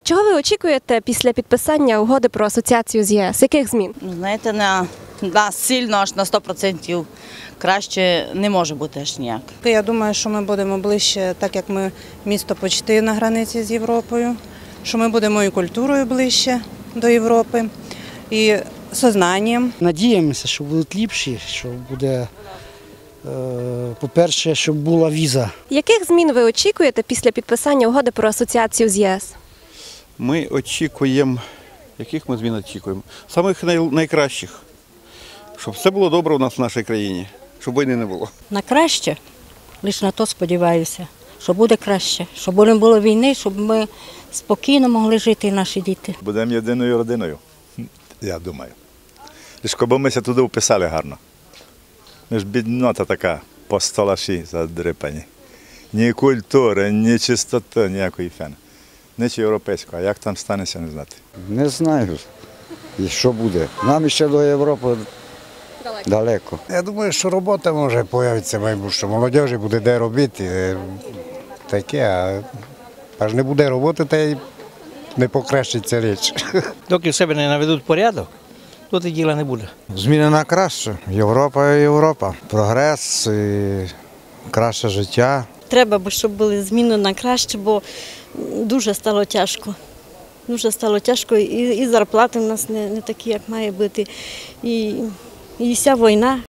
Чого ви очікуєте після підписання угоди про асоціацію з ЄС? Яких змін? Знаєте, на нас сильно аж на 100% краще не може бути аж ніяк. Я думаю, що ми будемо ближче, так як ми місто почти на границі з Європою, що ми будемо і культурою ближче до Європи, і сознанням. Надіємося, що будуть ліпші, що буде, по-перше, щоб була віза. Яких змін ви очікуєте після підписання угоди про асоціацію з ЄС? Ми очікуємо, яких ми змін очікуємо? Самих найкращих. Щоб все було добре у нас в нашій країні, щоб війни не було. На краще, лише на то сподіваюся, що буде краще, щоб не було війни, щоб ми спокійно могли жити і наші діти. Будемо єдиною родиною, я думаю. Лише коли ми туди вписали гарно. Ми ж біднота така, по столаші задрипані. Ні культури, ні чистоти, ніякої фени. Нічого європейського, а як там станеться, не знати. Не знаю, і що буде. Нам ще до Європи далеко. Я думаю, що робота може з'явитися в майбутньому. Молодіжі буде де робити, таке, а аж не буде роботи, та й не покращиться річ. Доки в себе не наведуть порядок, тут і діла не буде. Зміни на краще. Європа і Європа. Прогрес, і краще життя. Треба, щоб були зміни на краще, бо дуже стало тяжко. Дуже стало тяжко, і зарплати в нас не такі, як має бути, і вся війна.